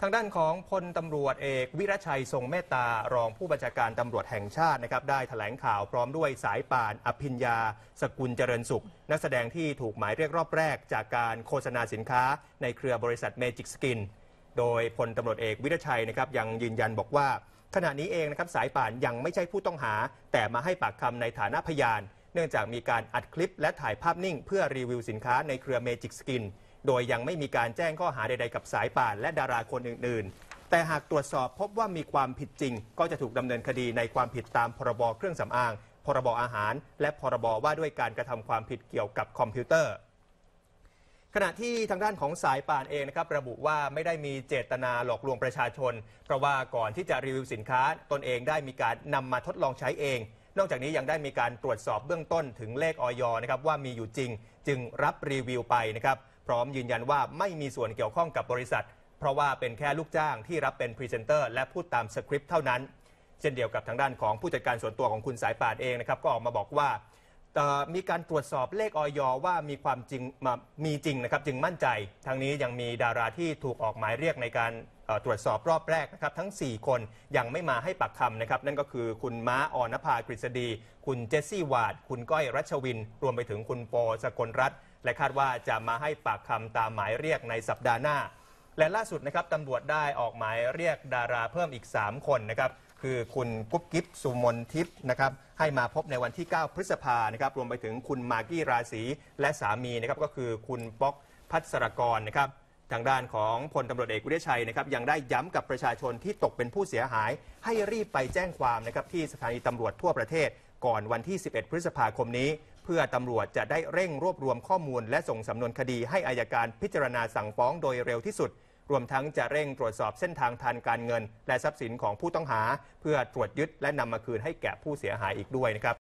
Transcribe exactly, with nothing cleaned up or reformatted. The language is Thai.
างด้านของพลตำรวจเอกวิรชัยทรงเมตตารองผู้บัญชาการตำรวจแห่งชาตินะครับได้แถลงข่าวพร้อมด้วยสายป่านอภิญญาสกุลเจริญสุขนักแสดงที่ถูกหมายเรียกรอบแรกจากการโฆษณาสินค้าในเครือบริษัทเมจิกสกินโดยพลตำรวจเอกวิรชัยนะครับยังยืนยันบอกว่าขณะนี้เองนะครับสายป่านยังไม่ใช่ผู้ต้องหาแต่มาให้ปากคำในฐานะพยานเนื่องจากมีการอัดคลิปและถ่ายภาพนิ่งเพื่อรีวิวสินค้าในเครือเมจิกสกินโดยยังไม่มีการแจ้งข้อหาใดๆกับสายป่านและดาราคนอื่นๆแต่หากตรวจสอบพบว่ามีความผิดจริงก็จะถูกดำเนินคดีในความผิดตามพรบเครื่องสำอางพรบอาหารและพรบว่าด้วยการกระทำความผิดเกี่ยวกับคอมพิวเตอร์ขณะที่ทางด้านของสายป่านเองนะครับระบุว่าไม่ได้มีเจตนาหลอกลวงประชาชนเพราะว่าก่อนที่จะรีวิวสินค้าตนเองได้มีการนำมาทดลองใช้เองนอกจากนี้ยังได้มีการตรวจสอบเบื้องต้นถึงเลขอย.นะครับว่ามีอยู่จริงจึงรับรีวิวไปนะครับพร้อมยืนยันว่าไม่มีส่วนเกี่ยวข้องกับบริษัทเพราะว่าเป็นแค่ลูกจ้างที่รับเป็นพรีเซนเตอร์และพูดตามสคริปต์เท่านั้นเช่นเดียวกับทางด้านของผู้จัดการส่วนตัวของคุณสายป่านเองนะครับก็ออกมาบอกว่ามีการตรวจสอบเลขอย.ว่ามีความจริงมีจริงนะครับจึงมั่นใจทางนี้ยังมีดาราที่ถูกออกหมายเรียกในการตรวจสอบรอบแรกนะครับทั้งสี่คนยังไม่มาให้ปากคำนะครับนั่นก็คือคุณม้าออนภากฤษฎีคุณเจสซี่วาดคุณก้อยรัชวินรวมไปถึงคุณโปสกลรัตน์และคาดว่าจะมาให้ปากคำตามหมายเรียกในสัปดาห์หน้าและล่าสุดนะครับตำรวจได้ออกหมายเรียกดาราเพิ่มอีกสามคนนะครับคือคุณกุ๊บกิ๊บสุมนทิพย์นะครับให้มาพบในวันที่เก้าพฤษภานะครับรวมไปถึงคุณมากกี้ราศีและสามีนะครับก็คือคุณป๊อกพัสรกรนะครับทางด้านของพลตำรวจเอกวิรชัยนะครับยังได้ย้ำกับประชาชนที่ตกเป็นผู้เสียหายให้รีบไปแจ้งความนะครับที่สถานีตำรวจทั่วประเทศก่อนวันที่สิบเอ็ดพฤษภาคมนี้เพื่อตำรวจจะได้เร่งรวบรวมข้อมูลและส่งสำนวนคดีให้อัยการพิจารณาสั่งฟ้องโดยเร็วที่สุดรวมทั้งจะเร่งตรวจสอบเส้นทางทางการเงินและทรัพย์สินของผู้ต้องหาเพื่อตรวจยึดและนำมาคืนให้แก่ผู้เสียหายอีกด้วยนะครับ